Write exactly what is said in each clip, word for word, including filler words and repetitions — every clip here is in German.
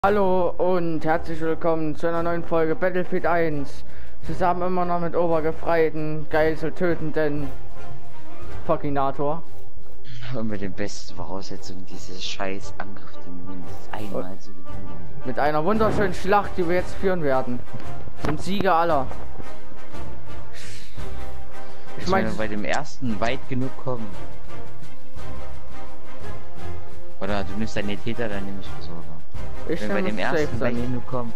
Hallo und herzlich willkommen zu einer neuen Folge Battlefield eins. Zusammen immer noch mit obergefreiten, geiseltötenden Fuckinator. Und mit den besten Voraussetzungen dieses scheiß Angriff, den wir mindestens einmal zu gewinnen. Mit einer wunderschönen Schlacht, die wir jetzt führen werden. Zum Sieger aller. Ich meine, bei dem ersten weit genug kommen. Oder du nimmst deine Täter, dann nehme ich Versorger. Ich Wenn wir bei dem ersten weit genug kommen,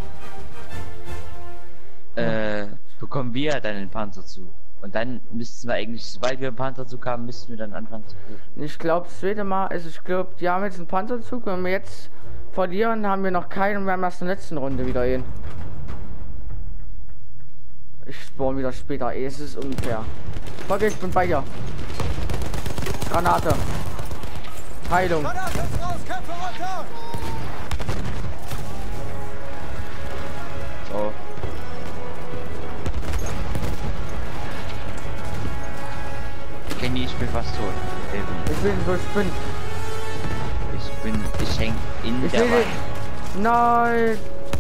äh, bekommen wir dann den Panzer zu. Und dann müssten wir eigentlich, sobald wir einen Panzerzug haben, müssten wir dann anfangen zu prüfen. Ich glaube, das zweite Mal, also ich glaube, die haben jetzt einen Panzerzug. Wenn wir jetzt verlieren, haben wir noch keinen und wir haben erst in der letzten Runde wieder einen. Ich spawn wieder später, ey, es ist unfair. Okay, ich bin bei dir. Granate. Heilung. Granate raus, Köpfe runter! So. Kenny, ich bin fast tot. Ich bin, wo ich bin. Ich bin, ich häng in Ich der will Wand. den- Nein.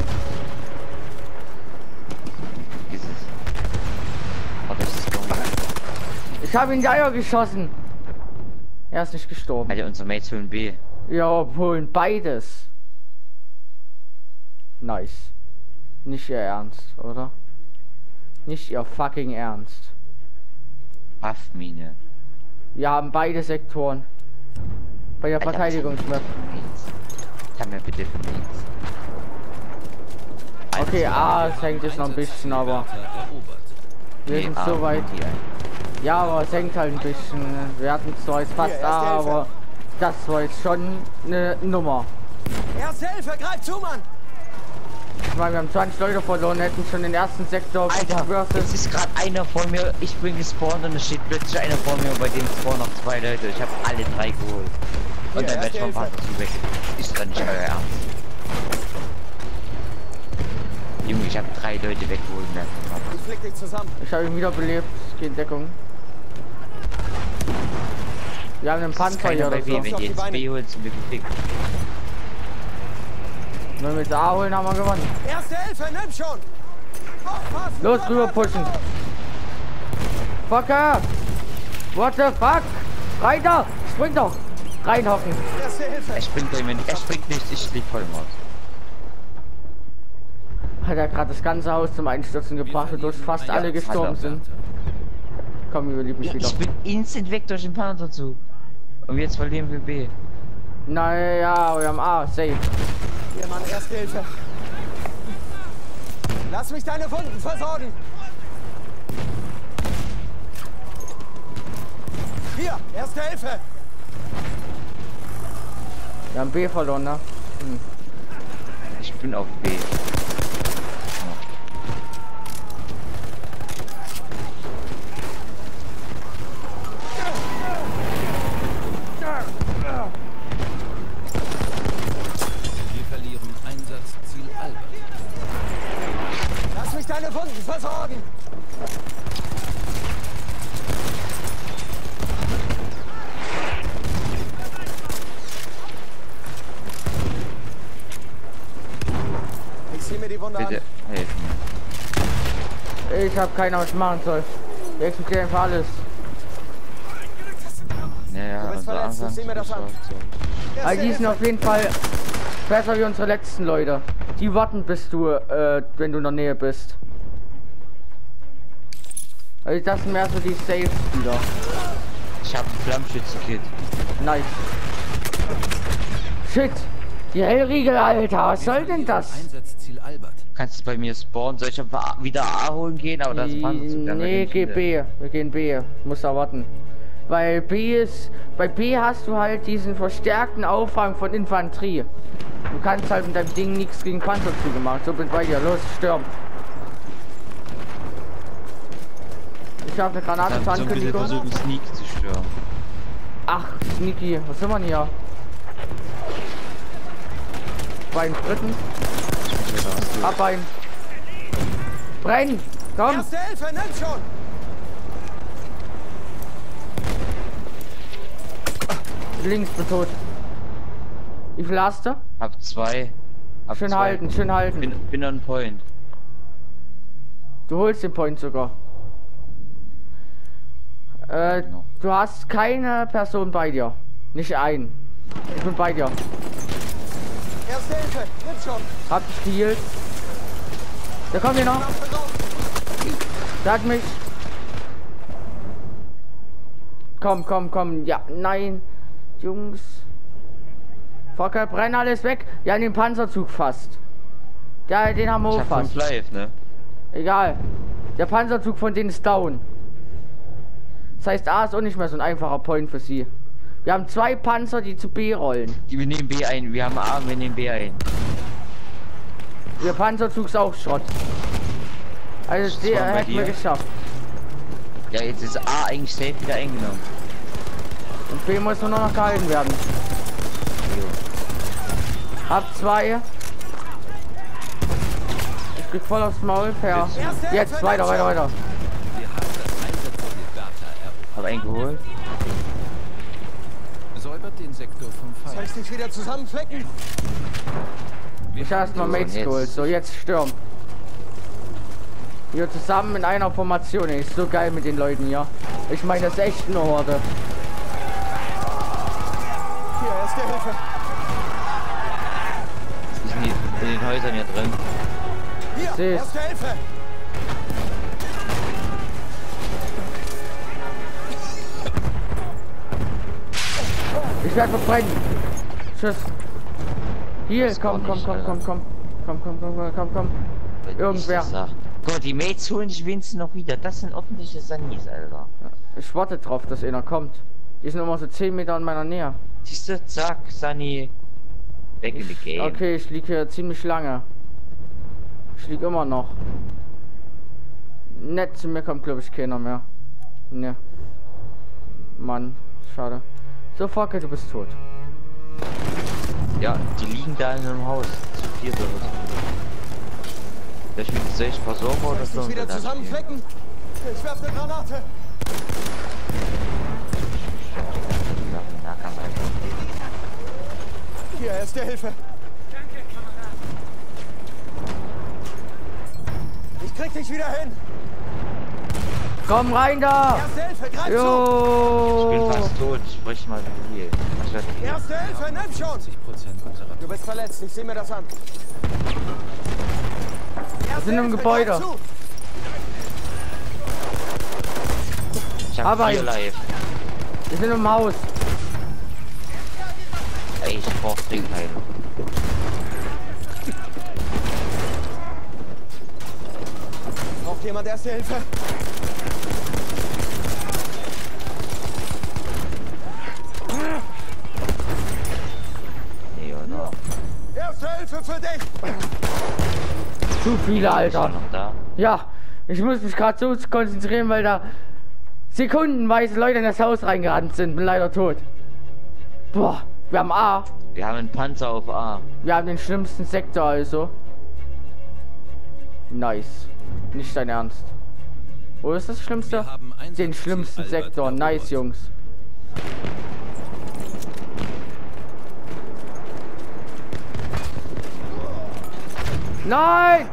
Dieses. Oh, das ist dumm. Ich habe ihn in die Eier geschossen. Er ist nicht gestorben. Alter, unser Mates holen B. Ja, obwohl beides. Nice. Nicht ihr Ernst, oder? Nicht ihr fucking Ernst. Waffmine. Wir haben beide Sektoren. Bei der Verteidigungsmap. Kann mir bitte für nichts. Okay, A, es hängt jetzt noch ein bisschen, aber wir sind so weit. Ja, aber es hängt halt ein bisschen. Wir hatten zwar jetzt fast Hier, A, Erste Hilfe. aber das war jetzt schon eine Nummer. Erste Hilfe, greif zu, Mann! Ich meine, wir haben zwanzig Leute verloren, hätten schon den ersten Sektor Alter, versus. es ist gerade einer vor mir, ich bin gespawnt und es steht plötzlich einer vor mir und bei dem spawnen noch zwei Leute. Ich habe alle drei geholt. Und Hier, dann werde ich vom Erste Panzer zu weg. Ist doch nicht euer Ernst. Junge, ich habe drei Leute weggeholt. Ich flick dich zusammen. Ich habe ihn wiederbelebt. Ich gehe in Deckung. Wir haben einen Panzer hier oder bei B, so. wenn die jetzt B holen, sind wir gefickt. Wenn wir jetzt A holen, haben wir gewonnen. Erste Hilfe, nimm schon! Aufpassen! Los, rüber pushen. Fucker! What the fuck? Reiter! Spring doch! Reinhocken! Erste Hilfe! Er springt bei mir nicht, er springt nicht, ich lieg voll im Haus. Hat er gerade das ganze Haus zum Einstürzen gebracht und durch fast alle gestorben sind. Komm, überleb mich wieder. Ich bin instant weg durch den Panzerzug. Und jetzt verlieren wir B. Naja, wir haben A, safe. Hier, Mann, Erste Hilfe! Lass mich deine Wunden versorgen! Hier, Erste Hilfe! Wir haben B verloren, ne? Hm. Ich bin auf B. Wir verlieren Einsatzziel Albert. Lass mich deine Wunden versorgen! Ich zieh mir die Wunde Bitte an. helfen mir. Ich habe keine Ahnung, was ich machen soll. Wir explodieren einfach alles. Naja, Du bist unser verletzt, Anfang sieh mir das an. Also Erste die sind Hilfe. auf jeden Fall besser wie unsere letzten Leute. Die warten, bis du, äh, wenn du in der Nähe bist. Also das sind mehr so die Safe-Spieler. Ich habe ein Flammschützen-Kit. Nice. Shit! Die Hellriegel, Alter, was soll denn das? Einsatzziel Albert. Kannst du bei mir spawnen? Soll ich einfach wieder A holen gehen? Aber das ist ein Panzerzug. dann Nee, wird geh nicht B. Wir gehen B. Muss da warten. Weil B ist. Bei B hast du halt diesen verstärkten Auffang von Infanterie. Du kannst halt mit deinem Ding nichts gegen Panzerzüge machen. So, bin bei dir. Los, stirb. Ich habe eine Granate zur Dann so ein bisschen Ankündigung. versuchen, Sneak zu stören. Ach, Sneaky. Was sind wir denn hier? Beim dritten. Ab ein. Brenn! Komm! Erste Hilfe, nimm schon! Links bin tot. Wie viel hast du? Hab zwei. Hab Schön zwei. halten, schön halten. Bin, bin on point. Du holst den Point sogar. Äh, Genau. du hast keine Person bei dir. Nicht ein. Ich bin bei dir. Erste Hilfe, nimm schon. Hab dich geheilt. Der kommt hier noch. Lampe raus. Der hat mich. Komm, komm, komm. Ja, nein. Jungs. Fucker, brenn alles weg. Ja, den Panzerzug fast. Ja, den haben wir Ich auch hab fast. fünf live, ne? Egal. Der Panzerzug von denen ist down. Das heißt, A ist auch nicht mehr so ein einfacher Point für sie. Wir haben zwei Panzer, die zu B rollen. Die, wir nehmen B ein. Wir haben A und wir nehmen B ein. Der Panzerzug ist auch Schrott. Also Ist der schon bei hätten wir dir? geschafft. Ja, jetzt ist A eigentlich safe wieder eingenommen. Und B muss nur noch gehalten werden. Jo. Hab zwei. Ich krieg voll aufs Maul. Per. Jetzt weiter, weiter, weiter. Wir haben das Einsatzziel Bertha erobert. Hab einen geholt. Säubert den Sektor vom Soll Feind. ich dich wieder zusammenflecken? Ich hab erstmal So, Mates jetzt. geholt. So, jetzt stürm. Wir zusammen in einer Formation. Ey, ist so geil mit den Leuten hier. Ich meine, das ist echt eine Horde. Hier, erste Hilfe. Die sind die in den Häusern hier drin. Hier, Seh's. erste Hilfe. Ich werde verbrennen. Tschüss. Hier, Das komm, gar komm, nicht, komm, Alter. komm, komm. Komm, komm, komm, komm, komm, komm. Wenn Irgendwer. ich das sag. Guck mal, die Mates holen sich wenigstens noch wieder. Das sind ordentliche Sanis, Alter. Ich warte drauf, dass einer kommt. Die sind immer so zehn Meter in meiner Nähe. Siehst du, zack, Sunny. Back in the game. Okay, ich liege hier ziemlich lange. Ich liege immer noch. Nett zu mir kommt, glaube ich, keiner mehr. Ne. Mann, schade. So, Fackel, du bist tot. Ja, die liegen da in einem Haus. Zu viert oder so. Soll ich mit soll ich versorgen Soll oder ich so? dich wieder Da zusammenflecken? Ich werfe eine Granate. stehen. Ja, im Nahkampf einfach. Hier, erste Hilfe. Ich krieg dich wieder hin. Komm rein da! Erste Hilfe, greif zu. Ich bin Jo! fast tot. Ich brech mal hier. Was wird hier? Erste Hilfe, nimm schon. siebzig Prozent unserer Du bist verletzt, ich sehe mir das an. Erste sind im Hilfe, Gebäude. greif zu. Ich hab Aber- vier live. Wir sind im Haus. Ey, ich brauch Trinkheilung. Braucht jemand erste Hilfe? Nee, oder? Erste Hilfe für dich. Zu viele, Ist er Alter. noch da? Ja, ich muss mich gerade so konzentrieren, weil da sekundenweise Leute in das Haus reingerannt sind. Bin leider tot. Boah, wir haben A. Wir haben einen Panzer auf A. Wir haben den schlimmsten Sektor also. Nice. Nicht dein Ernst. Wo ist das Schlimmste? Wir haben Einsatzziel Den schlimmsten Albert Sektor. Nice, erobert. Jungs. Nein!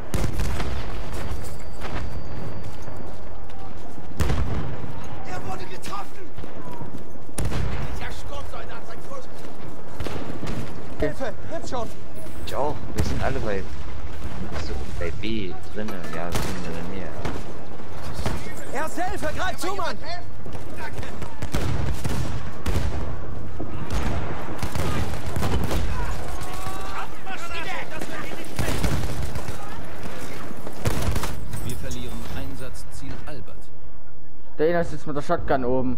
Er wurde getroffen. Dieser Sturmsoldat sein Fuß. Hilfe, nimm schon. Ich auch. Wir sind alle bei, so, bei B drinnen. Ja, wir sind in der Nähe. Erste Hilfe, greif zu, Mann. Wir verlieren Einsatzziel Albert. Der eine sitzt mit der Shotgun oben.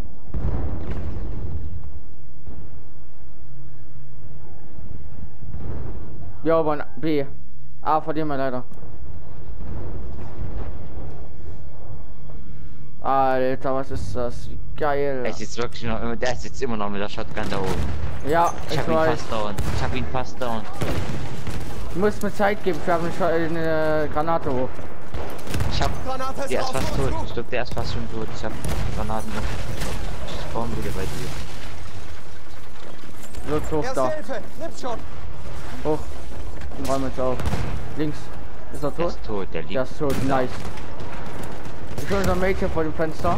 Ja, aber ein B. A verlieren wir leider. Alter, was ist das? Wie geil. Er ist jetzt wirklich noch, immer- der ist jetzt immer noch mit der Shotgun da oben. Ja, Ich ich hab ihn weiß. fast down. Ich hab ihn fast down. Du musst mir Zeit geben, ich habe eine, Scho- eine Granate hoch. Ich hab, Granate ist der ist raus, fast los, tot. gut. Ich glaub, der ist fast schon tot. Ich hab Granaten noch. Ich spawn wieder bei dir. Wird hoch Erste da. Hilfe, nimm schon. Hoch. Den räumen wir jetzt auf. Links. Ist er Der tot? ist tot, der liegt. Der ist tot, nice. Ich hole so ein Mädchen vor dem Fenster.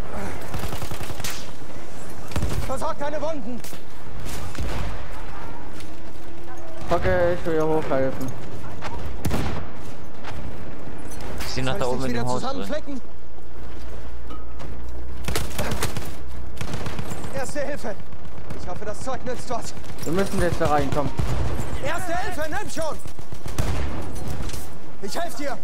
Versorgt keine Wunden. Okay, ich will hier hochhelfen. Ich sehe noch Soll da ich oben dich in wieder dem Haus drin. zusammenflecken? Erste Hilfe. Ich hoffe, das Zeug nützt was. Wir müssen jetzt da reinkommen. Erste Hilfe, nimm schon. Ich helfe dir.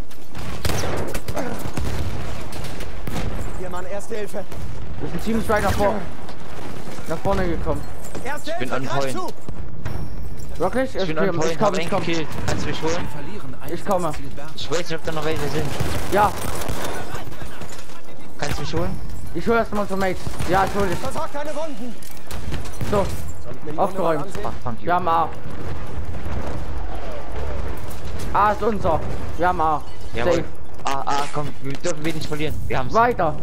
Hier, Mann, erste Hilfe. Wir sind ziemlich weit nach, vor nach vorne gekommen. Erste Ich bin Hilfe, on greif point. zu. Wirklich? Ich bin an ich Point, hab komme, ich einen komme. gekillt. Kannst du mich holen? Wir verlieren Ich komme. Einsatzziel Bertha. Ich weiß nicht, ob da noch welche sind. Ja, Kannst du mich holen? ich hole erstmal so Mates. Ja, ich hole dich. Versorgt keine Wunden. So, Soll ich mir die Wunde Aufgeräumt. mal ansehen? Ach, fuck you. wir haben A. A ist unser. Wir haben A. Jawohl. Safe. Ah, ah, komm, wir dürfen wir nicht verlieren. Wir haben's. Weiter.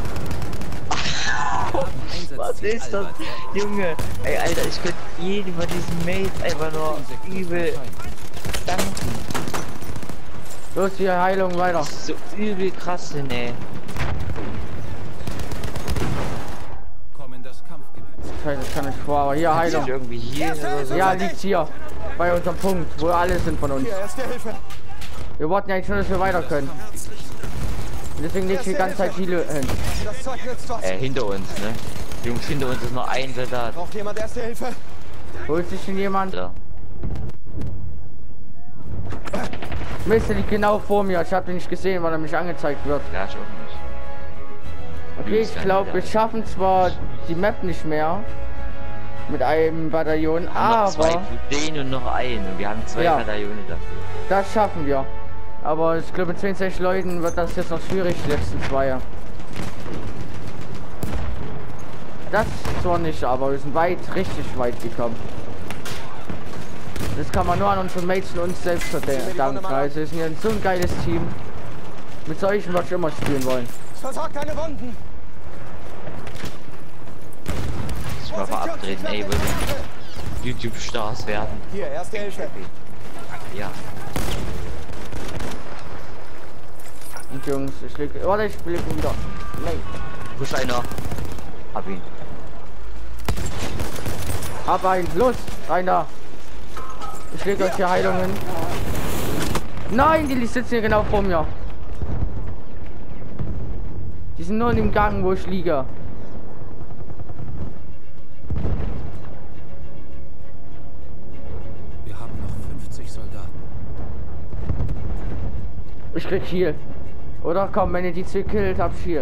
Was ist das? Junge, ey, Alter, ich könnte jeden von diesen Mates einfach nur übel danken. Los, hier Heilung weiter. So übel krass sind, ey. Komm in das Kampfgebiet. Scheiße, ich kann nicht vor, aber hier Heilung. Ist irgendwie hier oder so. Ja, liegt hier. Bei unserem Punkt, wo alle sind von uns. Hier, erste Hilfe. Wir wollten ja eigentlich nur, dass wir weiter können. Und deswegen legt die ganze Zeit Chile hin. Das Zeug nützt was. Äh, hinter uns, ne? Jungs, hinter uns ist nur ein Soldat. Braucht jemand erste Hilfe? Holt sich denn jemand? Da. Mist, der liegt genau vor mir. Ich habe ihn nicht gesehen, weil er mich angezeigt wird. Ja, ich auch nicht. Okay, ich glaube, wir schaffen zwar die Map nicht mehr mit einem Bataillon, Noch zwei aber für den und noch einen. Und wir haben zwei Ja. Bataillone dafür. das schaffen wir. Aber ich glaube, mit zweiundsechzig Leuten wird das jetzt noch schwierig, die letzten zwei. Das zwar nicht, aber wir sind weit, richtig weit gekommen. Das kann man nur an unseren Mates und uns selbst verdanken. Also wir sind ja so ein geiles Team. Mit solchen würde ich immer spielen wollen. Versorgt keine Wunden. Ich mal mal abtreten, ey, wir sind YouTube-Stars werden. Hier, erste Hilfe. Ja. Und Jungs, ich leg. Warte, ich leg ihn wieder. Nein. Wo ist einer? Hab ihn. Hab einen. Los, rein da. Ich leg euch hier Heilungen. Nein, die sitzen hier genau vor mir. Die sind nur in dem Gang, wo ich liege. Wir haben noch fünfzig Soldaten. Ich krieg Heal. Oder komm, wenn ihr die zwei killt, hab ich Heal.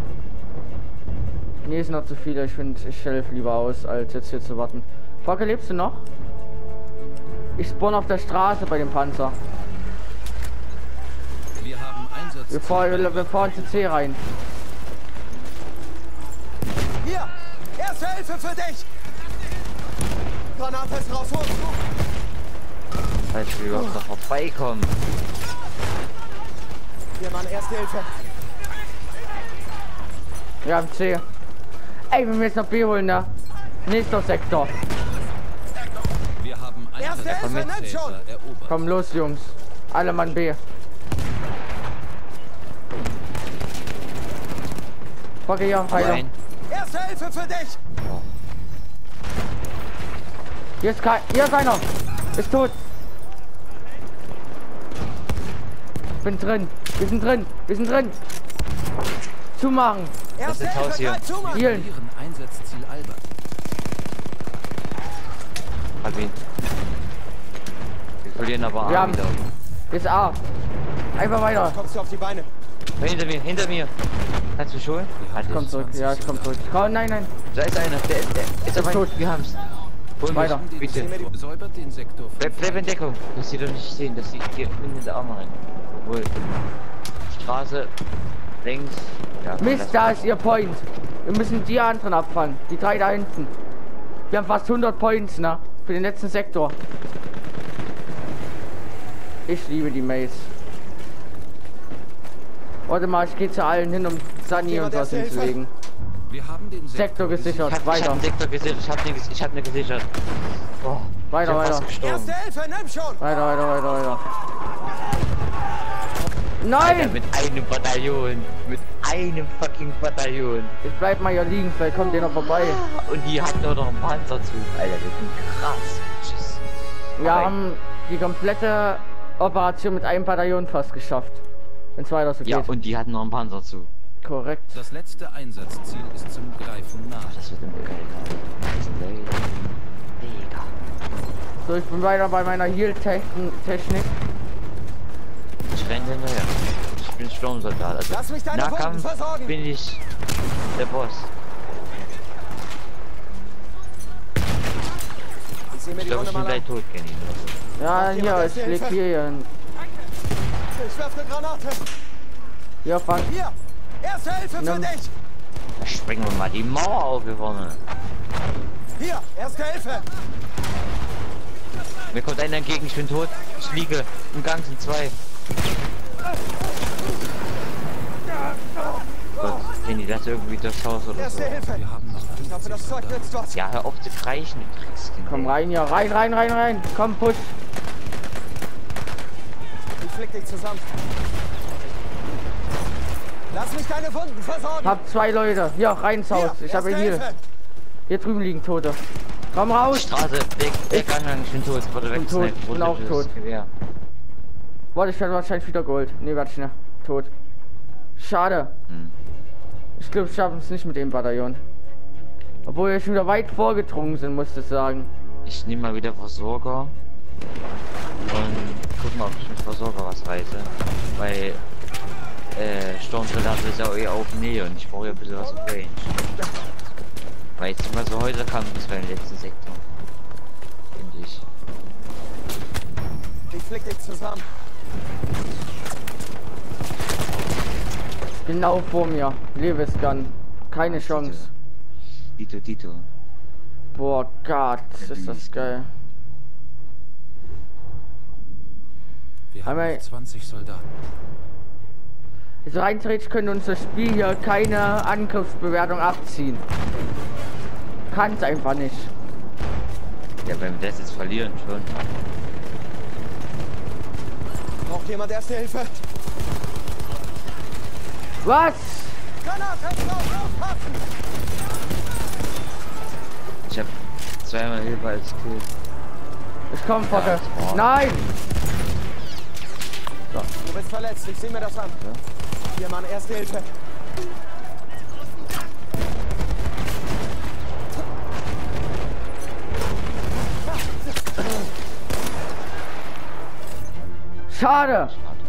Nee, ist noch zu viele. Ich finde, ich helfe lieber aus, als jetzt hier zu warten. Volker, lebst du noch? Ich spawn auf der Straße bei dem Panzer. Wir haben Einsatz. Wir fahren, wir, wir fahren zu C rein. Hier, erste Hilfe für dich. Granate ist raus. Hoch, hoch. Weil ich will überhaupt noch vorbeikommen. Hier, Mann, erste Hilfe. Wir haben C. Ey, wenn wir jetzt noch B holen, ne? Nächster Sektor. Wir haben Erste Einsatz. Hilfe, nimm schon. Cäsar erobert. Komm los, Jungs. Alle Mann B. Volker, hier, Heilung. Nein. Erste Hilfe für dich. Hier ist kein. Hier ist einer. Ist tot. Ich bin drin. Wir sind drin. Wir sind drin. Zumachen. Erste ist Haus Hilfe, hier. greif zu, Mann. Healen. Verlieren Einsatzziel Albert. Hab ihn. Wir verlieren aber Wir A haben- wieder. Hier ist A. Einfach weiter. Kommst du auf die Beine? Hinter mir, hinter mir. Kannst du mich holen? Hat Komm zurück. Ja, ich komm zurück. Komm, nein, nein. Da ist einer. Der, der ist aber tot. Wir haben's. Hol Weiter. mich, bitte. Säubert den Sektor von Bleib, bleib in Deckung. Dass sie doch nicht sehen, dass sie hier in der Arme rein. Obwohl. Straße. Links. Ja, komm, Mist, lass da mal. ist ihr Point. Wir müssen die anderen abfangen. Die drei da hinten. Wir haben fast hundert Points, ne? Für den letzten Sektor. Ich liebe die Maze. Warte mal, ich gehe zu allen hin, um Sunny und was hinzulegen. Wir haben den Sektor gesichert. Ich hab, ich Weiter. hab einen Sektor gesichert. Ich hab den, ges- ich hab ne gesichert. Oh. Weiter, Ich hab weiter. fast gestorben. Erste Hilfe, nimm schon! Weiter, weiter, weiter, weiter. Nein! Alter, mit einem Bataillon. Mit einem fucking Bataillon. Ich bleib mal hier liegen, vielleicht kommt ihr noch vorbei. Und die hatten doch noch einen Panzerzug. Alter, wir sind krass. Tschüss. Wir Aber haben die komplette Operation mit einem Bataillon fast geschafft. Wenn es weiter so ja, geht. und die hatten noch einen Panzerzug. Korrekt. Das letzte Einsatzziel ist zum Greifen nah. Das wird immer geil. Das ist geil. Mega. So, ich bin weiter bei meiner Heal-Technik. Ich renne hinterher. Ich bin Sturmsoldat. Also Lass mich deine Wunden Nahkampf versorgen. bin ich der Boss. Ich sehe mir Ich die glaube, Wunde ich bin mal gleich an. tot, Kenny. Ja, Braucht jemand hier, ich erste leg Hilfe? hier hin. Ich werfe eine Granate. Hier, fang. Hier! Erste Hilfe für Nimm. dich! Da springen wir mal die Mauer auf hier vorne. Hier! Erste Hilfe! Mir kommt einer entgegen, ich bin tot. Ich liege. Im Gang sind zwei. Gott, Kenny, lass irgendwie das Haus oder so. Erste Hilfe! Wir haben noch Ich hoffe, das Zeug nützt was. Ja, hör auf zu kreischen, du Dreckskind. Komm rein hier, rein, rein, rein, rein. Komm, push. Ich flick dich zusammen. Lass mich deine Wunden versorgen! Hab zwei Leute. Hier, rein ins Haus. Hier, Ich habe erste hier. Hilfe. Hier drüben liegen Tote. Komm raus. Straße, weg, weg, Anhang, ich bin tot. Wurde bin tot, weggesniped, ich bin wurde auch das tot. Gewehr. Warte, ich werde wahrscheinlich wieder Gold. Ne, warte schnell. Tot. Schade. Hm. Ich glaube, ich schaffe es nicht mit dem Bataillon. Obwohl wir schon wieder weit vorgedrungen sind, muss ich sagen. Ich nehme mal wieder Versorger. Und guck mal, ob ich mit Versorger was reiße. Weil äh, Sturmsoldat ist ja eher auf Nähe und ich brauche ja ein bisschen was auf Range. Weil jetzt mal so heute kam das beim letzten Sektor. Finde ich. Ich flick dich zusammen. Genau vor mir. Levisgun. Keine Chance. Dito, Dito. Boah, Gott, ist das geil. Wir haben Einmal- noch zwanzig Soldaten. Also rein theoretisch könnte uns das Spiel hier keine Angriffsbewertung abziehen. Kann es einfach nicht. Ja, wenn wir das jetzt verlieren schon. Braucht jemand erste Hilfe? Was? Granate! Drauf, aufpassen! Ich hab zweimal Hilfe als Kill. Ich komm, Focke. Ja, das war- Nein! Du bist verletzt, ich sehe mir das an. Hier, Mann, erste Hilfe. Schade!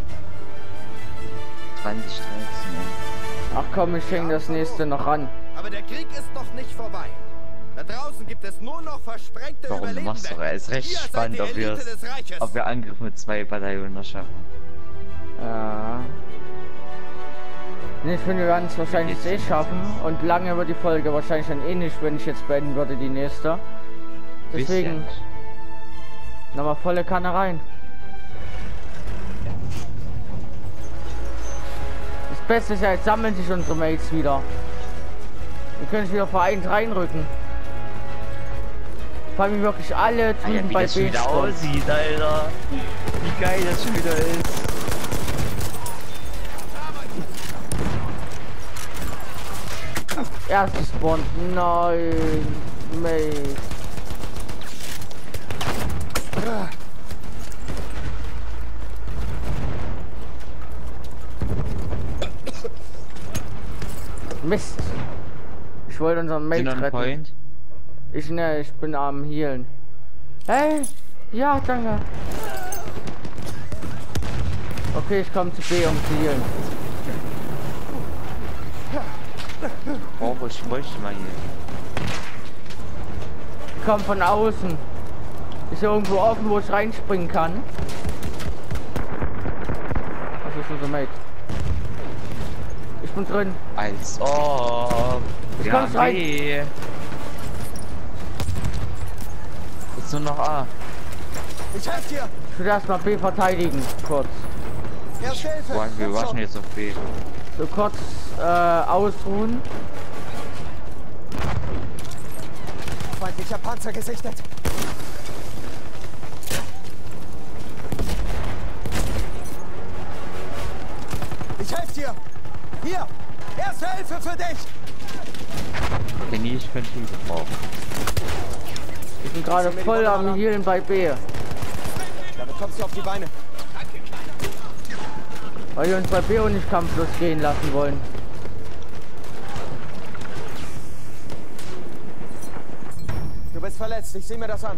zwanzig dreizehn, ey. Ach komm, ich hänge das nächste noch ran. Aber der Krieg ist noch nicht vorbei. Da draußen gibt es nur noch versprengte Warum, du machst doch, es ist recht Ihr seid spannend, die ob wir Elite des Reiches. ob wir Angriff mit zwei Bataillonen noch schaffen. Ja. Nee, ich finde, wir werden es wahrscheinlich eh schaffen. Und lange wird die Folge wahrscheinlich dann eh nicht, wenn ich jetzt beenden würde, die nächste. Deswegen Bisschen. nochmal volle Kanne rein. Das Beste ist ja, jetzt sammeln sich unsere Mates wieder. Wir können sich wieder vereint reinrücken. Vor allem wirklich alle Alter, drüben wie bei das schon wieder B-Spawn. aussieht, Alter. Wie geil das schon wieder ist. Erstes Spawn. Nein. Mate. Mist. Ich wollte unseren Sind Mate noch ein retten. Point? Ich ne, ich bin am Healen. Hey! Ja, danke. Okay, ich komme zu B, um zu healen. Oh, ich bräuchte mal hier. Ich komme von außen. Ist ja irgendwo offen, wo ich reinspringen kann. Was ist unser Mate? Ich bin drin. Als ob. Ich Wir komm's haben rein. B. Jetzt nur noch A. Ich helfe dir. Ich will erstmal B verteidigen. Kurz. Erste Hilfe. Boah, wir Komm waschen schon. jetzt auf B. So kurz äh, ausruhen. Feindlicher Panzer gesichtet. Ich helfe dir! Hier! Erste Hilfe für dich! Kenny, ich könnte Hilfe brauchen. Ich bin gerade voll am Healen bei B. Damit kommst du auf die Beine. Weil wir uns bei B und nicht kampflos gehen lassen wollen. Du bist verletzt, ich sehe mir das an.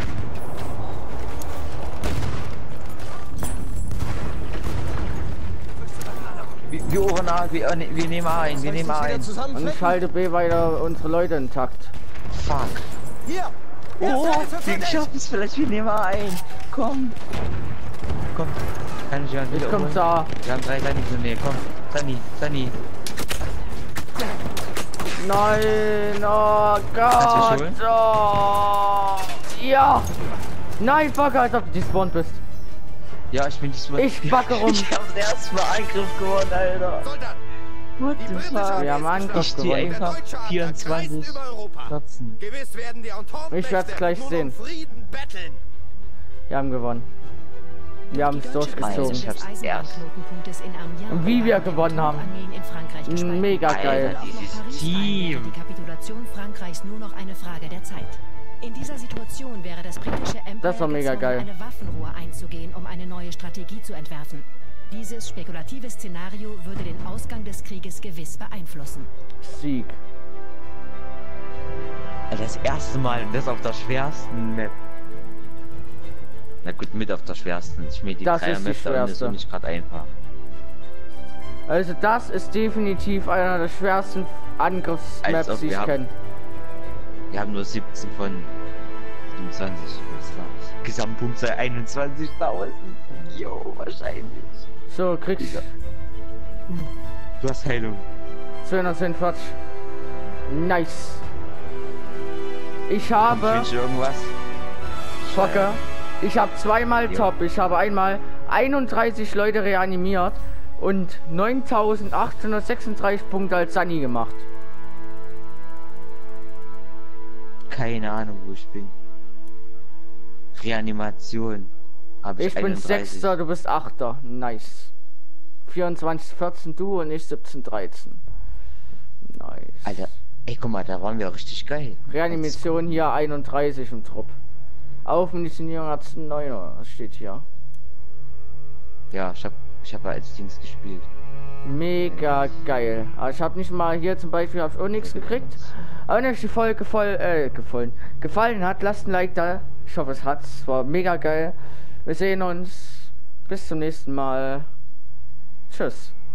Wir, wir, wir, wir, wir nehmen ein, wir nehmen ein. Und ich halte B weiter unsere Leute intakt. Fuck. Hier! Oh, Erste Hilfe für wir dich! schaffen es vielleicht, wir nehmen ein. Komm. Komm. Kann ich jemand Ich wieder komm holen? da. Wir haben drei Sunny in der Nähe, komm. Sunny, Sunny. Nein, oh Kannst du Gott. mich holen? Oh. Ja. Nein, fuck, als ob du despawned bist. Ja, ich bin diesmal. Ich backe rum. Ich hab den ersten Mal Angriff gewonnen, Alter. Soldat! What Die the britische fuck? Armee Wir haben ist Angriff geschlagen. Ich stehe gewonnen. Der einfach deutsche Adler vierundzwanzig, kreist über Europa. vierzehn. Gewiss werden die Entente Ich werd's gleich nur sehen. um Frieden betteln. Wir haben gewonnen. Wir haben es durchgezogen. Ich hab's erst. Und wie wir gewonnen haben. Mega geil. Alter, dieses Team. Die Kapitulation Frankreichs nur noch eine Frage der Zeit. In dieser Situation wäre das britische Empire Das war mega gezwungen, geil. eine Waffenruhe einzugehen, um eine neue Strategie zu entwerfen. Dieses spekulative Szenario würde den Ausgang des Krieges gewiss beeinflussen. Sieg. Alter, das erste Mal und das auf der schwersten Map. Na gut, mit auf der schwersten. Ich mir die Das Dreier ist die Map da unten ist schwerste. auch nicht gerade einfach. Also das ist definitiv einer der schwersten Als Angriffsmaps, ob die ich wir haben- kenne. Wir haben nur siebzehn von siebenundzwanzig. Was ist das? Gesamtpunktzahl einundzwanzigtausend. Jo, wahrscheinlich. So, kriegst Digga. Du hast Heilung. zweihundertzehnundvierzig. Nice. Ich habe... Ich wünsche irgendwas. Fucker. Ich habe zweimal Jo. Top. Ich habe einmal einunddreißig Leute reanimiert und neuntausendachthundertsechsunddreißig Punkte als Sunny gemacht. Keine Ahnung, wo ich bin. Reanimation. Hab ich Ich bin einunddreißig. Sechster, du bist Achter. Nice. vierundzwanzig vierzehn du und ich siebzehn dreizehn. Nice. Alter, ey, guck mal, da waren wir richtig geil. Reanimation hier einunddreißig im Trupp. Aufmunitionierung hat neun, das steht hier. Ja, ich hab, ich hab als Dings gespielt. Mega geil. Aber ich habe nicht mal hier zum Beispiel hab ich auch nichts gekriegt. Aber wenn euch die Folge voll, äh, gefallen, gefallen hat, lasst ein Like da. Ich hoffe es hat's. War mega geil. Wir sehen uns. Bis zum nächsten Mal. Tschüss.